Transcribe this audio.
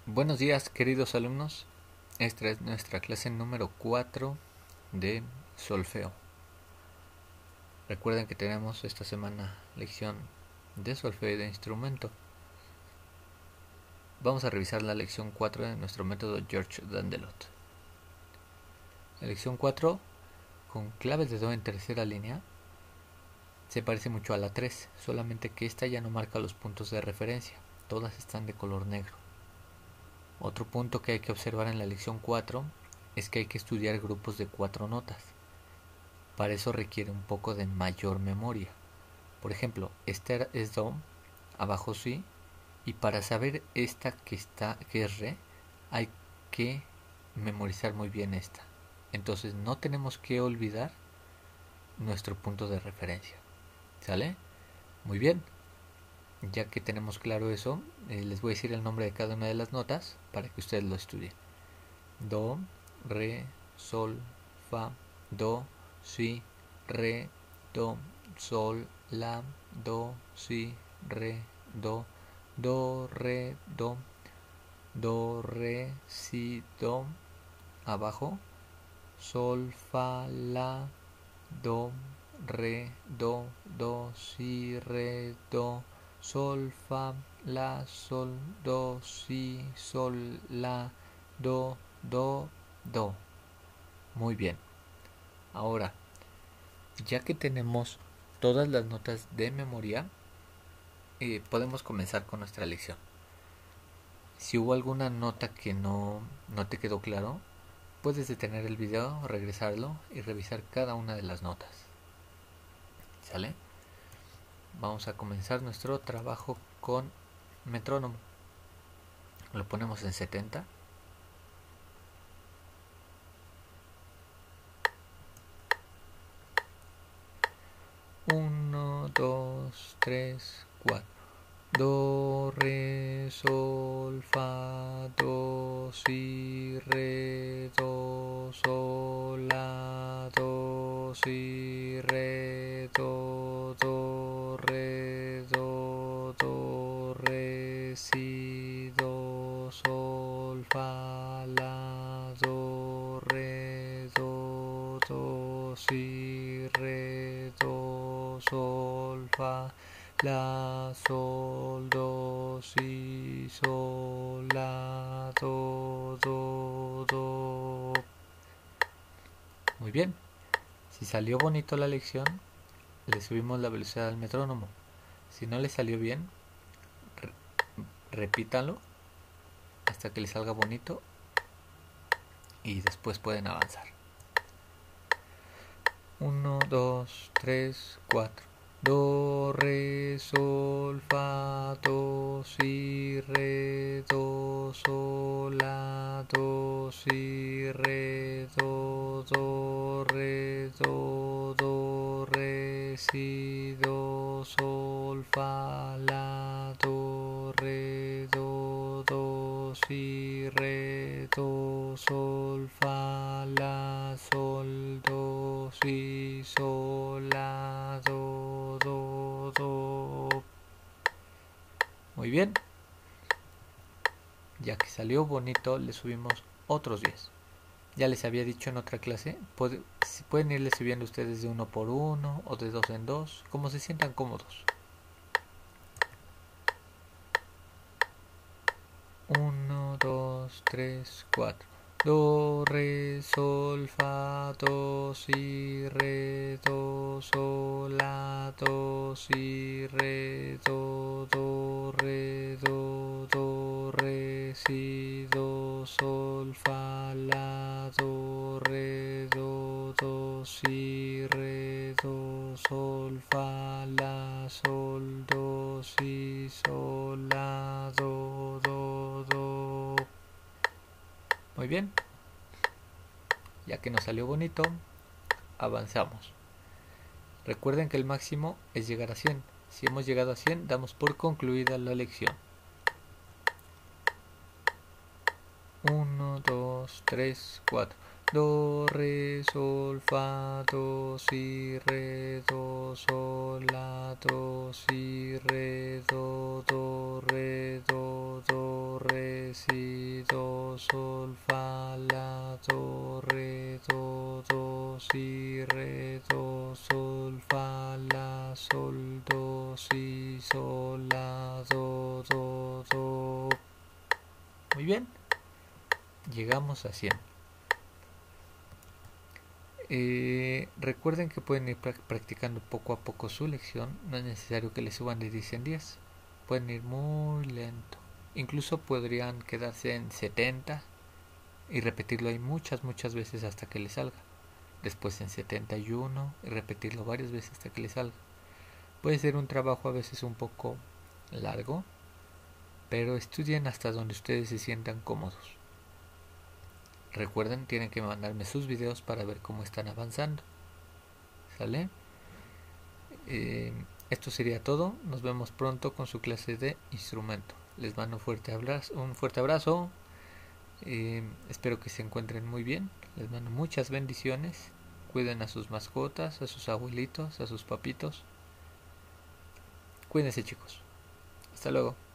Buenos días, queridos alumnos. Esta es nuestra clase número 4 de solfeo. Recuerden que tenemos esta semana lección de solfeo y de instrumento. Vamos a revisar la lección 4 de nuestro método George Dandelot. La lección 4, con claves de do en tercera línea, se parece mucho a la 3, solamente que esta ya no marca los puntos de referencia. Todas están de color negro. Otro punto que hay que observar en la lección 4 es que hay que estudiar grupos de 4 notas. Para eso requiere un poco de mayor memoria. Por ejemplo, esta es do, abajo si, y para saber esta que es re, hay que memorizar muy bien esta. Entonces no tenemos que olvidar nuestro punto de referencia. ¿Sale? Muy bien. Ya que tenemos claro eso, les voy a decir el nombre de cada una de las notas para que ustedes lo estudien. Do, re, sol, fa, do, si, re, do, sol, la, do, si, re, do, re, do, re, si, do, abajo, sol, fa, la, do, re, do, si, re, do, sol, fa, la, sol, do, si, sol, la, do, do. Muy bien. Ahora, ya que tenemos todas las notas de memoria, podemos comenzar con nuestra lección. Si hubo alguna nota que no te quedó claro, puedes detener el video, regresarlo y revisar cada una de las notas. ¿Sale? Vamos a comenzar nuestro trabajo con metrónomo. Lo ponemos en 70. 1, 2, 3, 4. Do, re, sol, fa, do, si, re, do, sol, la, do, si, re, do, re, si, do, sol, fa, la, do, re, si, re, do, sol, fa, la, sol, do, si, sol, la, do. Muy bien. Si salió bonito la lección, le subimos la velocidad al metrónomo. Si no le salió bien, repítalo hasta que le salga bonito y después pueden avanzar. 1, 2, 3, 4. Do, re, sol, fa, do, si, re, do, sol, la, do, si, re, do, re, si, do, sol, fa, la, do, re, si, re, do, sol, fa, la, sol, do, si, sol, la, do. Muy bien. Ya que salió bonito, le subimos otros 10. Ya les había dicho en otra clase, pueden irle subiendo ustedes de 1 por 1 o de 2 en 2, como se sientan cómodos. 1, 2, 3, 4. Do, re, sol, fa, do, si, re, do, sol, la, do, si, re, do, re, si, do, sol, fa, la, do, si, re, do, sol, fa, la, sol, do, si, sol, la, do. Muy bien. Ya que nos salió bonito, avanzamos. Recuerden que el máximo es llegar a 100. Si hemos llegado a 100, damos por concluida la lección. 1, 2, 3, 4. Do, re, sol, fa, do, si, re, do, sol, la, do, si, re, do, re, si, bien, llegamos a 100. Recuerden que pueden ir practicando poco a poco su lección. No es necesario que le suban de 10 en 10. Pueden ir muy lento. Incluso podrían quedarse en 70 y repetirlo ahí muchas veces hasta que les salga. Después en 71 y repetirlo varias veces hasta que les salga. Puede ser un trabajo a veces un poco largo, pero estudien hasta donde ustedes se sientan cómodos. Recuerden, tienen que mandarme sus videos para ver cómo están avanzando. ¿Sale? Esto sería todo. Nos vemos pronto con su clase de instrumento. Les mando un fuerte abrazo. Espero que se encuentren muy bien. Les mando muchas bendiciones. Cuiden a sus mascotas, a sus abuelitos, a sus papitos. Cuídense, chicos. Hasta luego.